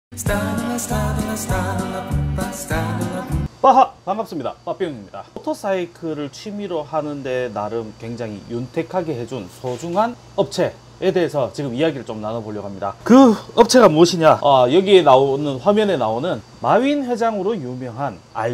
빠하! 반갑습니다. 빠삐용입니다. 모터사이클을 취미로 하는데 나름 굉장히 윤택하게 해준 소중한 업체에 대해서 지금 이야기를 좀 나눠보려고 합니다. 그 업체가 무엇이냐? 여기에 나오는, 화면에 나오는 마윈 회장으로 유명한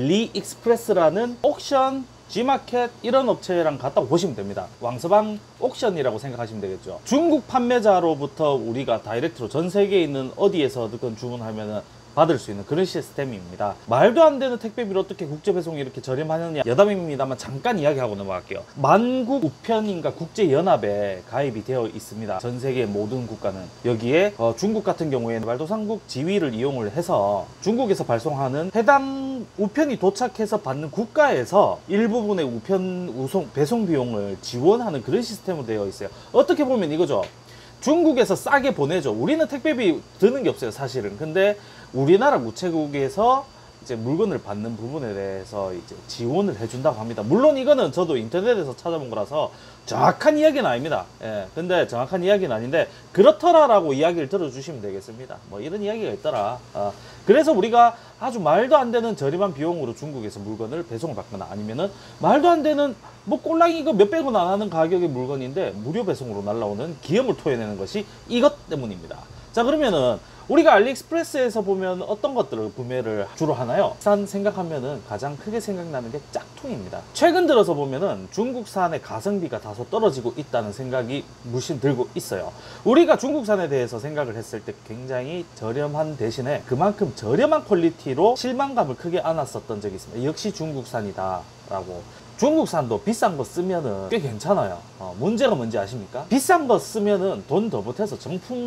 알리익스프레스라는 옥션, G마켓 이런 업체랑 같다고 보시면 됩니다. 왕서방 옥션이라고 생각하시면 되겠죠. 중국 판매자로부터 우리가 다이렉트로 전 세계에 있는 어디에서든 주문하면은 받을 수 있는 그런 시스템입니다. 말도 안 되는 택배비로 어떻게 국제배송이 이렇게 저렴하느냐 여담입니다만 잠깐 이야기하고 넘어갈게요. 만국 우편인가 국제연합에 가입이 되어 있습니다. 전 세계 모든 국가는. 여기에 중국 같은 경우에는 말도상국 지위를 이용을 해서 중국에서 발송하는 해당 우편이 도착해서 받는 국가에서 일부분의 우편 배송 비용을 지원하는 그런 시스템으로 되어 있어요. 어떻게 보면 이거죠. 중국에서 싸게 보내죠. 우리는 택배비 드는 게 없어요, 사실은. 근데 우리나라 우체국에서 이제 물건을 받는 부분에 대해서 이제 지원을 해준다고 합니다. 물론 이거는 저도 인터넷에서 찾아본 거라서 정확한 이야기는 아닙니다. 예, 근데 정확한 이야기는 아닌데 그렇더라라고 이야기를 들어주시면 되겠습니다. 뭐 이런 이야기가 있더라. 그래서 우리가 아주 말도 안 되는 저렴한 비용으로 중국에서 물건을 배송을 받거나 아니면은 말도 안 되는 뭐 꼴랑이 이거 몇백 원 안 하는 가격의 물건인데 무료 배송으로 날라오는 기염을 토해내는 것이 이것 때문입니다. 자, 그러면은 우리가 알리익스프레스에서 보면 어떤 것들을 구매를 주로 하나요? 산 생각하면은 가장 크게 생각나는 게 짝퉁입니다. 최근 들어서 보면은 중국산의 가성비가 다소 떨어지고 있다는 생각이 물씬 들고 있어요. 우리가 중국산에 대해서 생각을 했을 때 굉장히 저렴한 대신에 그만큼 저렴한 퀄리티로 실망감을 크게 안았었던 적이 있습니다. 역시 중국산이다 라고. 중국산도 비싼 거 쓰면은 꽤 괜찮아요. 문제가 뭔지 아십니까? 비싼 거 쓰면은 돈 더 보태서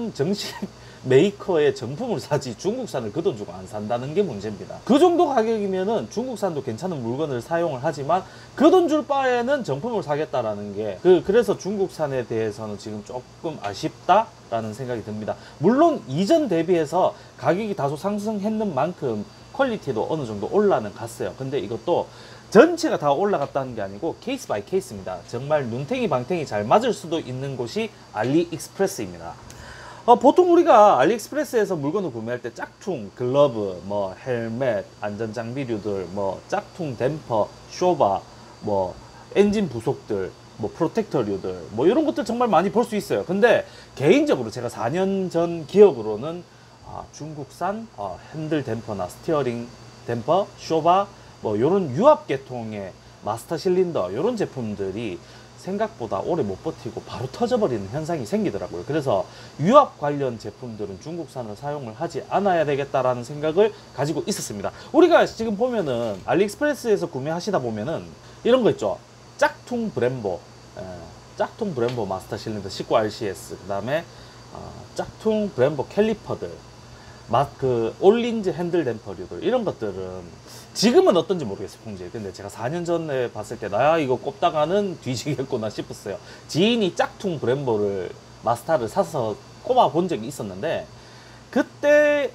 정식 메이커의 정품을 사지 중국산을 그 돈 주고 안 산다는 게 문제입니다. 그 정도 가격이면은 중국산도 괜찮은 물건을 사용을 하지만 그 돈 줄 바에는 정품을 사겠다라는 게 그래서 중국산에 대해서는 지금 조금 아쉽다라는 생각이 듭니다. 물론 이전 대비해서 가격이 다소 상승했는 만큼 퀄리티도 어느 정도 올라는 갔어요. 근데 이것도 전체가 다 올라갔다는 게 아니고 케이스 바이 케이스입니다. 정말 눈탱이 방탱이 잘 맞을 수도 있는 곳이 알리익스프레스입니다. 보통 우리가 알리익스프레스에서 물건을 구매할 때 짝퉁, 글러브, 뭐 헬멧, 안전장비류들, 뭐 짝퉁 댐퍼, 쇼바, 뭐 엔진 부속들, 뭐 프로텍터류들, 뭐 이런 것들 정말 많이 볼 수 있어요. 근데 개인적으로 제가 4년 전 기억으로는 중국산 핸들 댐퍼나 스티어링 댐퍼, 쇼바, 뭐 요런 유압 계통의 마스터 실린더 요런 제품들이 생각보다 오래 못 버티고 바로 터져버리는 현상이 생기더라고요. 그래서 유압 관련 제품들은 중국산을 사용을 하지 않아야 되겠다라는 생각을 가지고 있었습니다. 우리가 지금 보면은 알리익스프레스에서 구매하시다 보면은 이런 거 있죠. 짝퉁 브렘보, 짝퉁 브렘보 마스터 실린더 19RCS, 그 다음에 짝퉁 브렘보 캘리퍼들, 올린즈 핸들 댐퍼류들, 이런 것들은 지금은 어떤지 모르겠어요, 품질. 근데 제가 4년 전에 봤을 때 나야 이거 꼽다가는 뒤지겠구나 싶었어요. 지인이 짝퉁 브렘보를 마스터를 사서 꼽아 본 적이 있었는데 그때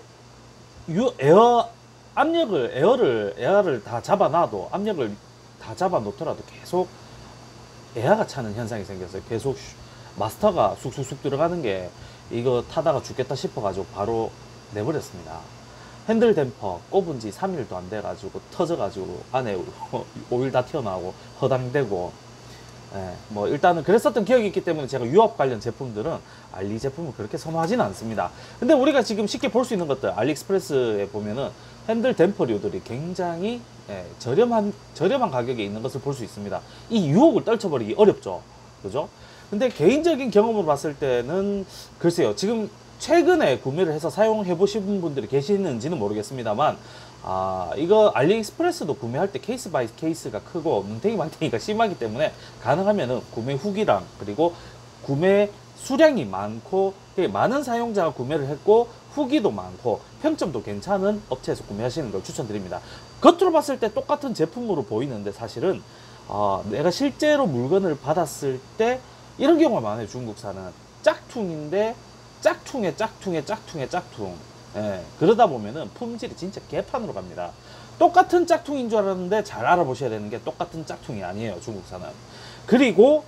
에어를 다 잡아놔도 압력을 다 잡아 놓더라도 계속 에어가 차는 현상이 생겼어요. 계속 마스터가 쑥쑥쑥 들어가는 게 이거 타다가 죽겠다 싶어 가지고 바로 내버렸습니다. 핸들 댐퍼 꼽은 지 3일도 안 돼가지고 터져가지고 안에 오일 다 튀어나오고 허당되고, 뭐 일단은 그랬었던 기억이 있기 때문에 제가 유압 관련 제품들은 알리 제품을 그렇게 선호하지는 않습니다. 근데 우리가 지금 쉽게 볼 수 있는 것들 알리익스프레스에 보면은 핸들 댐퍼류들이 굉장히 저렴한 가격에 있는 것을 볼 수 있습니다. 이 유혹을 떨쳐버리기 어렵죠, 그죠? 근데 개인적인 경험으로 봤을 때는 글쎄요, 지금 최근에 구매를 해서 사용해 보신 분들이 계시는지는 모르겠습니다만 이거 알리익스프레스도 구매할 때 케이스 바이 케이스가 크고 눈탱이 망탱이가 심하기 때문에 가능하면은 구매 후기랑 그리고 구매 수량이 많고 많은 사용자가 구매를 했고 후기도 많고 평점도 괜찮은 업체에서 구매하시는 걸 추천드립니다. 겉으로 봤을 때 똑같은 제품으로 보이는데 사실은 내가 실제로 물건을 받았을 때 이런 경우가 많아요. 중국산은 짝퉁인데 짝퉁. 그러다 보면은 품질이 진짜 개판으로 갑니다. 똑같은 짝퉁인 줄 알았는데 잘 알아보셔야 되는 게 똑같은 짝퉁이 아니에요, 중국산은. 그리고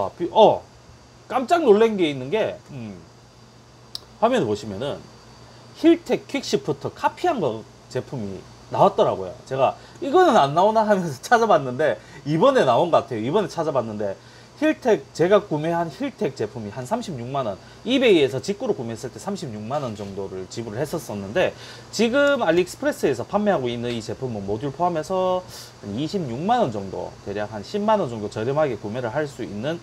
깜짝 놀란 게 있는 게 화면을 보시면은 힐텍 퀵시프트 카피한 거 제품이 나왔더라고요. 제가 이거는 안 나오나 하면서 찾아봤는데 이번에 나온 것 같아요. 이번에 찾아봤는데 힐텍, 제가 구매한 힐텍 제품이 한 36만원, 이베이에서 직구로 구매했을 때 36만원 정도를 지불을 했었었는데, 지금 알리익스프레스에서 판매하고 있는 이 제품은 모듈 포함해서 26만원 정도, 대략 한 10만원 정도 저렴하게 구매를 할 수 있는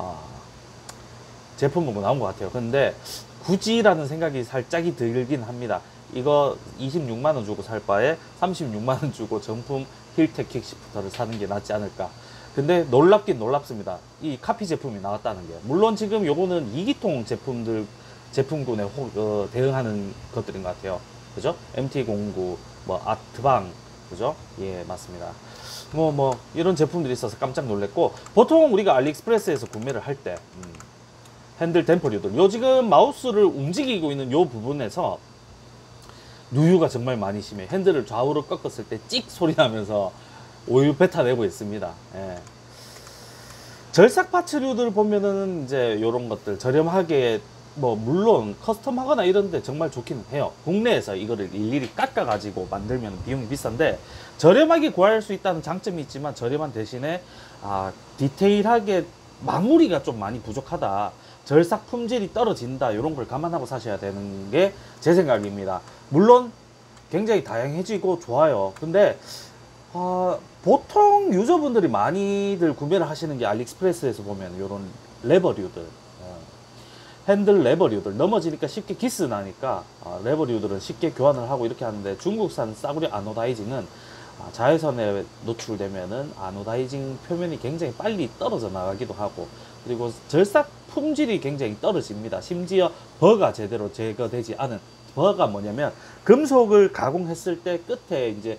제품으로 나온 것 같아요. 근데 굳이라는 생각이 살짝이 들긴 합니다. 이거 26만원 주고 살 바에 36만원 주고 정품 힐텍 킥시프터를 사는 게 낫지 않을까. 근데 놀랍긴 놀랍습니다. 이 카피 제품이 나왔다는 게. 물론 지금 요거는 2기통 제품군에 대응하는 것들인 것 같아요. 그죠? MT09, 뭐 아트방, 그죠? 예, 맞습니다. 뭐 이런 제품들이 있어서 깜짝 놀랐고, 보통 우리가 알리익스프레스에서 구매를 할 때 핸들 댐퍼류들, 요 지금 마우스를 움직이고 있는 요 부분에서 누유가 정말 많이 심해. 핸들을 좌우로 꺾었을 때 찍 소리 나면서 오일 뱉어내고 있습니다. 예. 절삭 파츠류들 보면은 이제 요런 것들 저렴하게, 뭐 물론 커스텀하거나 이런데 정말 좋기는 해요. 국내에서 이거를 일일이 깎아 가지고 만들면 비용이 비싼데, 저렴하게 구할 수 있다는 장점이 있지만 저렴한 대신에 디테일하게 마무리가 좀 많이 부족하다, 절삭 품질이 떨어진다, 이런 걸 감안하고 사셔야 되는 게 제 생각입니다. 물론 굉장히 다양해지고 좋아요. 근데 보통 유저분들이 많이들 구매를 하시는 게 알리익스프레스에서 보면 요런 레버류들, 핸들 레버류들, 넘어지니까 쉽게 기스 나니까 레버류들은 쉽게 교환을 하고 이렇게 하는데, 중국산 싸구려 아노다이징은 자외선에 노출되면은 아노다이징 표면이 굉장히 빨리 떨어져 나가기도 하고, 그리고 절삭 품질이 굉장히 떨어집니다. 심지어 버가 제대로 제거되지 않은, 버가 뭐냐면 금속을 가공했을 때 끝에 이제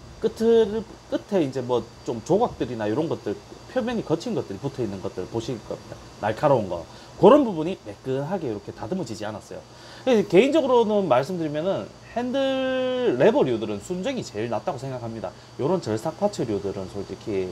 끝에 이제 뭐 좀 조각들이나 이런 것들, 표면이 거친 것들이 붙어 있는 것들 보실 겁니다. 날카로운 거, 그런 부분이 매끈하게 이렇게 다듬어지지 않았어요. 개인적으로는 말씀드리면은 핸들 레버류들은 순정이 제일 낫다고 생각합니다. 이런 절삭 파츠류들은 솔직히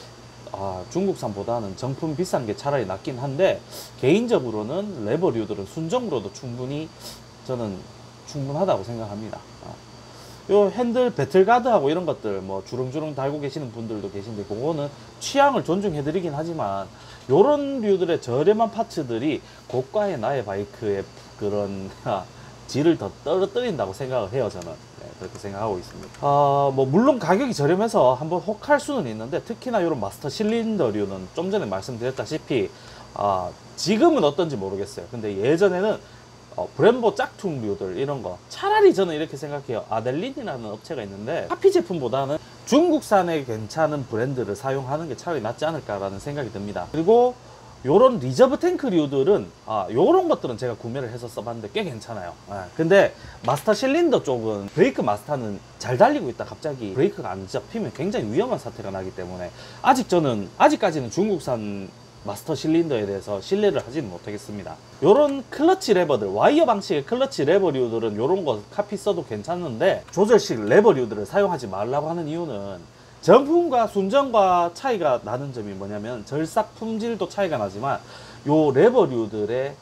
중국산보다는 정품 비싼 게 차라리 낫긴 한데, 개인적으로는 레버류들은 순정으로도 충분히 저는 충분하다고 생각합니다. 요 핸들 배틀가드하고 이런 것들 뭐 주렁주렁 달고 계시는 분들도 계신데, 그거는 취향을 존중해 드리긴 하지만, 요런 류들의 저렴한 파츠들이 고가의 나의 바이크의 그런 질을 더 떨어뜨린다고 생각을 해요. 저는 그렇게 생각하고 있습니다. 뭐 물론 가격이 저렴해서 한번 혹할 수는 있는데, 특히나 이런 마스터 실린더류는 좀 전에 말씀드렸다시피 지금은 어떤지 모르겠어요. 근데 예전에는 브렘보 짝퉁류들 이런 거, 차라리 저는 이렇게 생각해요. 아델린이라는 업체가 있는데 카피 제품보다는 중국산의 괜찮은 브랜드를 사용하는 게 차라리 낫지 않을까라는 생각이 듭니다. 그리고 요런 리저브 탱크류들은 요런 것들은 제가 구매를 해서 써봤는데 꽤 괜찮아요. 근데 마스터 실린더 쪽은 브레이크 마스터는 잘 달리고 있다 갑자기 브레이크가 안 잡히면 굉장히 위험한 사태가 나기 때문에, 아직까지는 중국산 마스터 실린더에 대해서 신뢰를 하지는 못하겠습니다. 요런 클러치 레버들, 와이어 방식의 클러치 레버류들은 요런 거 카피 써도 괜찮은데, 조절식 레버류들을 사용하지 말라고 하는 이유는 정품과 순정과 차이가 나는 점이 뭐냐면, 절삭 품질도 차이가 나지만 요 레버류들의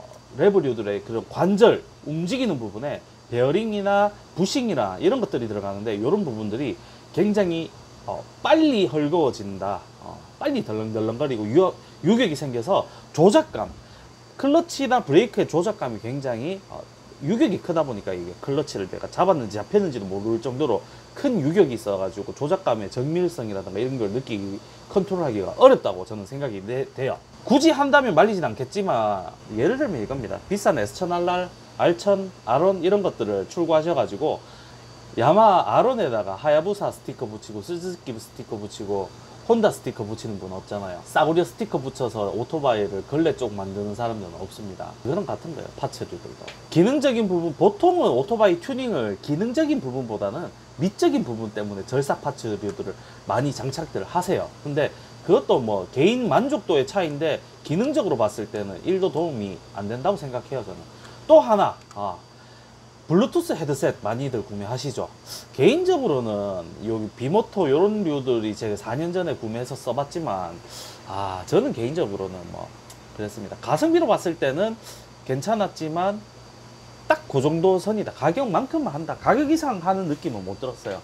그런 관절 움직이는 부분에 베어링이나 부싱이나 이런 것들이 들어가는데, 이런 부분들이 굉장히 빨리 헐거워진다, 빨리 덜렁덜렁거리고 유격이 생겨서 조작감, 클러치나 브레이크의 조작감이 굉장히 유격이 크다 보니까, 이게 클러치를 내가 잡았는지 잡혔는지도 모를 정도로 큰 유격이 있어 가지고 조작감의 정밀성이라든가 이런 걸 컨트롤하기가 어렵다고 저는 생각이 돼요. 굳이 한다면 말리진 않겠지만, 예를 들면 이겁니다. 비싼 S1000RR, R1000, 아론 이런 것들을 출고하셔가지고 야마 아론에다가 하야부사 스티커 붙이고 스즈키 스티커 붙이고 혼다 스티커 붙이는 분 없잖아요. 싸구려 스티커 붙여서 오토바이를 걸레 쪽 만드는 사람들은 없습니다. 그거랑 같은 거예요. 파츠류들도 기능적인 부분, 보통은 오토바이 튜닝을 기능적인 부분보다는 미적인 부분 때문에 절삭 파츠류들을 많이 장착들을 하세요. 근데 그것도 뭐 개인 만족도의 차이인데, 기능적으로 봤을 때는 1도 도움이 안 된다고 생각해요. 저는 또 하나, 블루투스 헤드셋 많이들 구매하시죠. 개인적으로는 여기 비모토 요런 류들이 제가 4년 전에 구매해서 써봤지만, 저는 개인적으로는 뭐 그랬습니다. 가성비로 봤을 때는 괜찮았지만 딱 그 정도 선이다. 가격만큼만 한다. 가격 이상 하는 느낌은 못 들었어요.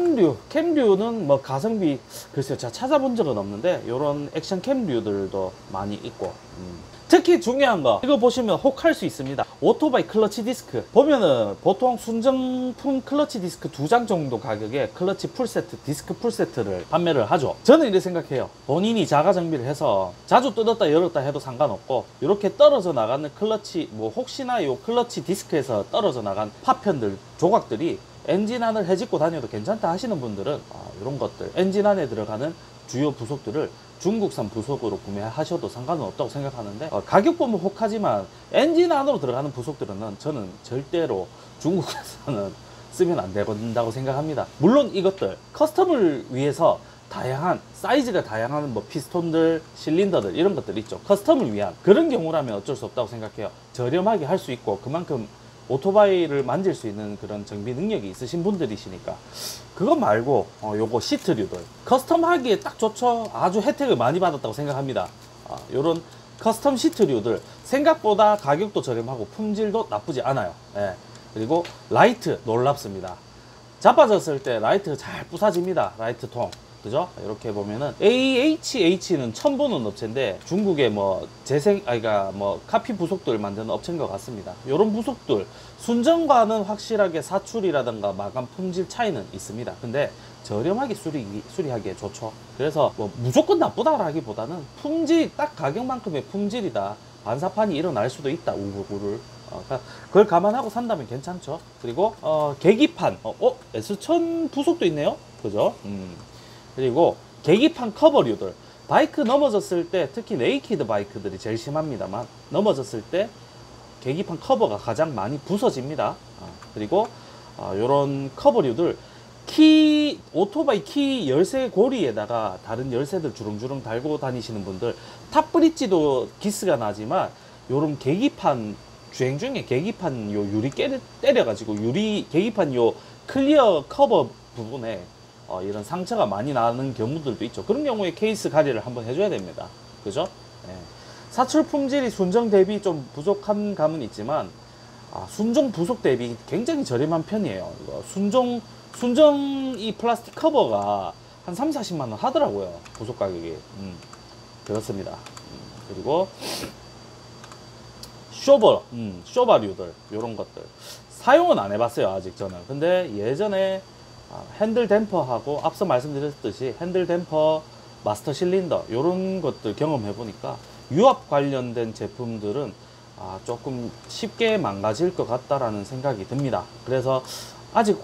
캠류는 뭐 가성비, 글쎄요, 제가 찾아본 적은 없는데 요런 액션 캠류들도 많이 있고, 특히 중요한 거 이거 보시면 혹할 수 있습니다. 오토바이 클러치 디스크 보면은 보통 순정품 클러치 디스크 2장 정도 가격에 클러치 풀세트, 디스크 풀세트를 판매를 하죠. 저는 이렇게 생각해요. 본인이 자가 정비를 해서 자주 뜯었다 열었다 해도 상관없고, 이렇게 떨어져 나가는 클러치, 뭐 혹시나 요 클러치 디스크에서 떨어져 나간 파편들, 조각들이 엔진 안을 헤집고 다녀도 괜찮다 하시는 분들은 이런 것들, 엔진 안에 들어가는 주요 부속들을 중국산 부속으로 구매하셔도 상관은 없다고 생각하는데, 가격 보면 혹하지만 엔진 안으로 들어가는 부속들은 저는 절대로 중국에서는 쓰면 안 된다고 생각합니다. 물론 이것들 커스텀을 위해서 다양한 사이즈가 다양한 뭐 피스톤들, 실린더들 이런 것들 있죠. 커스텀을 위한 그런 경우라면 어쩔 수 없다고 생각해요. 저렴하게 할 수 있고 그만큼 오토바이를 만질 수 있는 그런 정비 능력이 있으신 분들이시니까. 그거 말고 요거 시트류들 커스텀 하기에 딱 좋죠. 아주 혜택을 많이 받았다고 생각합니다. 요런 커스텀 시트류들 생각보다 가격도 저렴하고 품질도 나쁘지 않아요. 예. 그리고 라이트 놀랍습니다. 자빠졌을 때 라이트가 잘 부사집니다. 라이트 통, 그죠? 이렇게 보면은 AHH는 처음 보는 업체인데 중국의 뭐 뭐 카피 부속들 만드는 업체인 것 같습니다. 이런 부속들 순정과는 확실하게 사출이라든가 마감 품질 차이는 있습니다. 근데 저렴하게 수리하기에 좋죠. 그래서 뭐 무조건 나쁘다라기보다는 품질, 딱 가격만큼의 품질이다. 반사판이 일어날 수도 있다. 우구를. 그걸 감안하고 산다면 괜찮죠. 그리고 계기판, S1000 부속도 있네요. 그죠? 그리고 계기판 커버류들, 바이크 넘어졌을 때, 특히 네이키드 바이크들이 제일 심합니다만, 넘어졌을 때 계기판 커버가 가장 많이 부서집니다. 그리고 요런 커버류들, 오토바이 키 열쇠 고리에다가 다른 열쇠들 주렁주렁 달고 다니시는 분들, 탑브릿지도 기스가 나지만 요런 계기판, 주행 중에 계기판 요 유리 때려가지고 계기판 요 클리어 커버 부분에 이런 상처가 많이 나는 경우들도 있죠. 그런 경우에 케이스 가리를 한번 해줘야 됩니다. 그죠? 네. 사출 품질이 순정 대비 좀 부족한 감은 있지만, 순정 부속 대비 굉장히 저렴한 편이에요. 이거 순정 이 플라스틱 커버가 한 3, 40만 원 하더라고요. 부속 가격이. 그렇습니다. 그리고 쇼바류들, 요런 것들 사용은 안 해봤어요 아직 저는. 근데 예전에 핸들 댐퍼하고 앞서 말씀드렸듯이 핸들 댐퍼, 마스터 실린더 요런 것들 경험해 보니까 유압 관련된 제품들은 조금 쉽게 망가질 것 같다라는 생각이 듭니다. 그래서 아직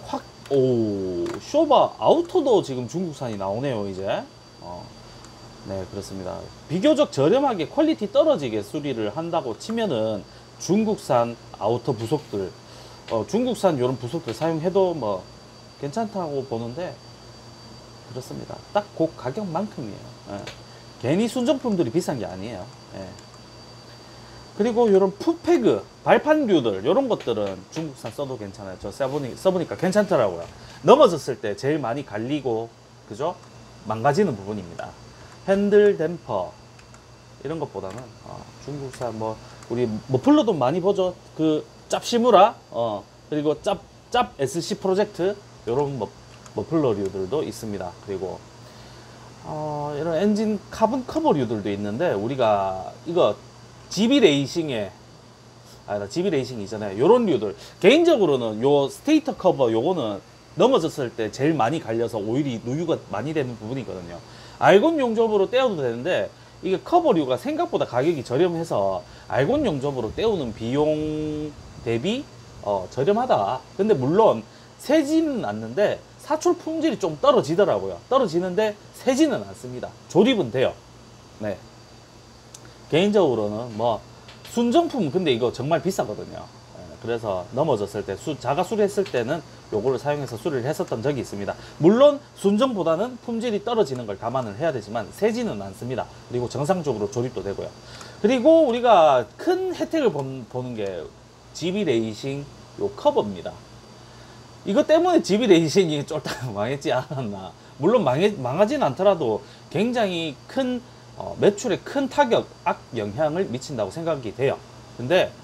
쇼바 아우터도 지금 중국산이 나오네요 이제. 네, 그렇습니다. 비교적 저렴하게 퀄리티 떨어지게 수리를 한다고 치면은 중국산 아우터 부속들, 중국산 이런 부속들 사용해도 뭐 괜찮다고 보는데, 그렇습니다. 딱 그 가격만큼이에요. 예. 괜히 순정품들이 비싼 게 아니에요. 예. 그리고 이런 풋패그, 발판류들 이런 것들은 중국산 써도 괜찮아요. 저 써보니까 괜찮더라고요. 넘어졌을 때 제일 많이 갈리고, 그죠? 망가지는 부분입니다. 핸들 댐퍼 이런 것보다는 중국산 뭐 우리 머플러도 많이 보죠. 그 짭시무라, 그리고 짭 SC 프로젝트 이런 머플러류들도 있습니다. 그리고 이런 엔진 카본 커버류들도 있는데, 우리가 이거 GB 레이싱에 GB 레이싱 이잖아요. 요런 류들 개인적으로는 요 스테이터 커버 요거는 넘어졌을 때 제일 많이 갈려서 오일이 누유가 많이 되는 부분이거든요. 알곤 용접으로 떼어도 되는데, 이게 커버류가 생각보다 가격이 저렴해서 알곤 용접으로 떼우는 비용 대비 저렴하다. 근데 물론 새지는 않는데 사출 품질이 좀 떨어지더라고요. 떨어지는데 새지는 않습니다. 조립은 돼요. 네. 개인적으로는 뭐 순정품, 근데 이거 정말 비싸거든요. 그래서 넘어졌을 때 자가 수리했을 때는 요거를 사용해서 수리를 했었던 적이 있습니다. 물론 순정보다는 품질이 떨어지는 걸 감안을 해야 되지만 새지는 않습니다. 그리고 정상적으로 조립도 되고요. 그리고 우리가 큰 혜택을 보는 게 GB 레이싱 요 커버입니다. 이것 때문에 GB 레이싱이 쫄딱 망했지 않았나. 물론 망하진 않더라도 굉장히 큰 매출에 큰 타격, 악 영향을 미친다고 생각이 돼요. 근데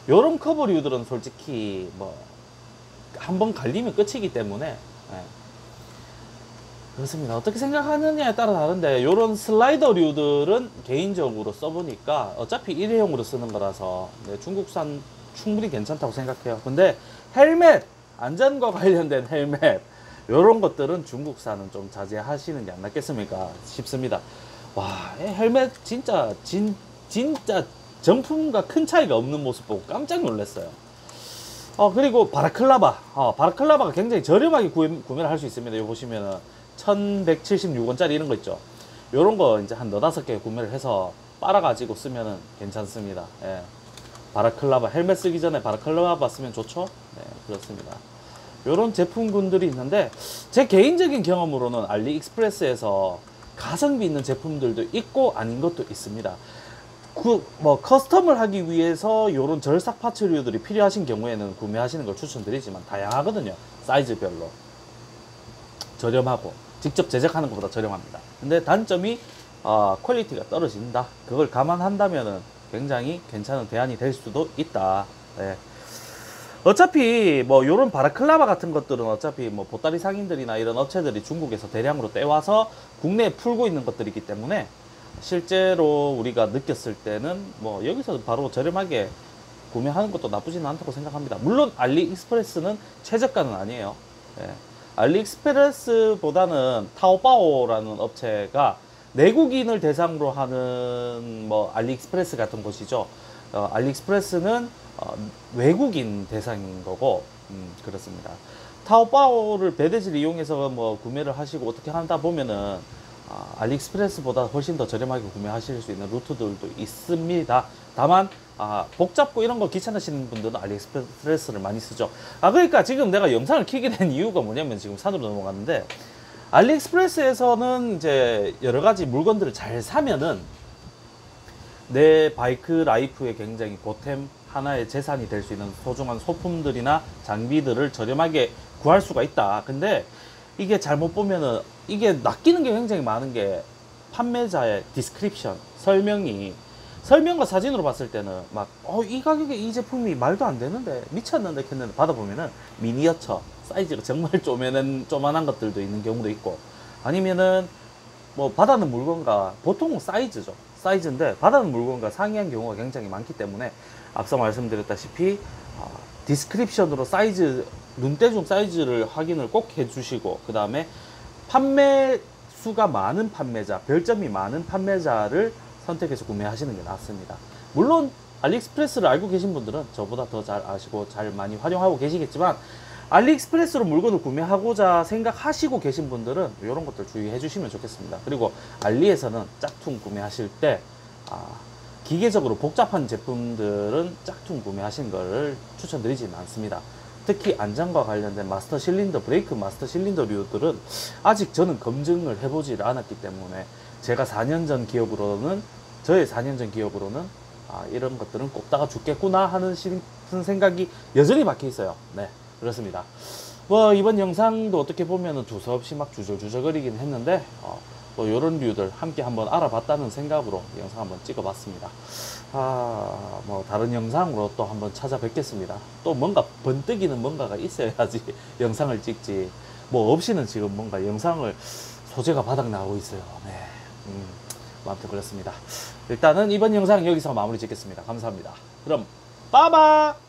요런 커버류들은 솔직히 뭐 한번 갈리면 끝이기 때문에 예. 그렇습니다. 어떻게 생각하느냐에 따라 다른데 요런 슬라이더류들은 개인적으로 써보니까 어차피 일회용으로 쓰는 거라서 네, 중국산 충분히 괜찮다고 생각해요. 근데 헬멧, 안전과 관련된 헬멧 요런 것들은 중국산은 좀 자제하시는 게 안 낫겠습니까 싶습니다. 와, 헬멧 진짜 진짜 정품과 큰 차이가 없는 모습 보고 깜짝 놀랐어요. 그리고 바라클라바가 굉장히 저렴하게 구매를 할 수 있습니다. 이거 보시면은 1176원짜리 이런 거 있죠. 요런 거 이제 한 4-5개 구매를 해서 빨아가지고 쓰면은 괜찮습니다. 예. 바라클라바, 헬멧 쓰기 전에 바라클라바 쓰면 좋죠? 네, 그렇습니다. 요런 제품군들이 있는데, 제 개인적인 경험으로는 알리익스프레스에서 가성비 있는 제품들도 있고 아닌 것도 있습니다. 커스텀을 하기 위해서 요런 절삭 파츠류들이 필요하신 경우에는 구매하시는 걸 추천드리지만 다양하거든요. 사이즈별로. 저렴하고, 직접 제작하는 것보다 저렴합니다. 근데 단점이, 퀄리티가 떨어진다. 그걸 감안한다면은 굉장히 괜찮은 대안이 될 수도 있다. 네. 어차피 뭐 요런 바라클라바 같은 것들은 어차피 뭐 보따리 상인들이나 이런 업체들이 중국에서 대량으로 떼와서 국내에 풀고 있는 것들이기 때문에 실제로 우리가 느꼈을 때는 뭐 여기서 바로 저렴하게 구매하는 것도 나쁘지는 않다고 생각합니다. 물론 알리익스프레스는 최저가는 아니에요. 예. 알리익스프레스보다는 타오바오라는 업체가 내국인을 대상으로 하는 뭐 알리익스프레스 같은 곳이죠. 알리익스프레스는 외국인 대상인 거고 그렇습니다. 타오바오를 배대지를 이용해서 뭐 구매를 하시고 어떻게 하다 보면은 알리익스프레스보다 훨씬 더 저렴하게 구매하실 수 있는 루트들도 있습니다. 다만 복잡고 이런 거 귀찮으시는 분들은 알리익스프레스를 많이 쓰죠. 그러니까 지금 내가 영상을 켜게 된 이유가 뭐냐면 지금 산으로 넘어갔는데 알리익스프레스에서는 이제 여러 가지 물건들을 잘 사면은 내 바이크 라이프에 굉장히 보탬 하나의 재산이 될 수 있는 소중한 소품들이나 장비들을 저렴하게 구할 수가 있다. 근데 이게 잘못 보면은 이게 낚이는 게 굉장히 많은 게 판매자의 디스크립션, 설명과 사진으로 봤을 때는 막 이 가격에 이 제품이 말도 안 되는데 미쳤는데 했는데 받아보면은 미니어처 사이즈가 정말 조만한 것들도 있는 경우도 있고 아니면은 뭐 받아는 물건과 보통은 사이즈죠. 사이즈인데 받아는 물건과 상이한 경우가 굉장히 많기 때문에 앞서 말씀드렸다시피 디스크립션으로 사이즈 눈대중 사이즈를 확인을 꼭 해주시고 그 다음에 판매 수가 많은 판매자, 별점이 많은 판매자를 선택해서 구매하시는 게 낫습니다. 물론 알리익스프레스를 알고 계신 분들은 저보다 더 잘 아시고 잘 많이 활용하고 계시겠지만 알리익스프레스로 물건을 구매하고자 생각하시고 계신 분들은 이런 것들 주의해 주시면 좋겠습니다. 그리고 알리에서는 짝퉁 구매하실 때 기계적으로 복잡한 제품들은 짝퉁 구매하신 것을 추천드리지는 않습니다. 특히 안전과 관련된 마스터 실린더, 브레이크 마스터 실린더류들은 아직 저는 검증을 해보질 않았기 때문에 제가 4년 전 기억으로는 저의 4년 전 기억으로는 이런 것들은 꼽다가 죽겠구나 하는 생각이 여전히 박혀 있어요. 네, 그렇습니다. 뭐 이번 영상도 어떻게 보면은 두서없이 막 주저주저거리긴 했는데 뭐 요런 류들 함께 한번 알아봤다는 생각으로 영상 한번 찍어봤습니다. 뭐 다른 영상으로 또 한번 찾아뵙겠습니다. 또 뭔가 번뜩이는 뭔가가 있어야지 영상을 찍지. 뭐 없이는 지금 뭔가 영상을 소재가 바닥 나오고 있어요. 네. 뭐 아무튼 그렇습니다. 일단은 이번 영상 여기서 마무리 짓겠습니다. 감사합니다. 그럼 빠바!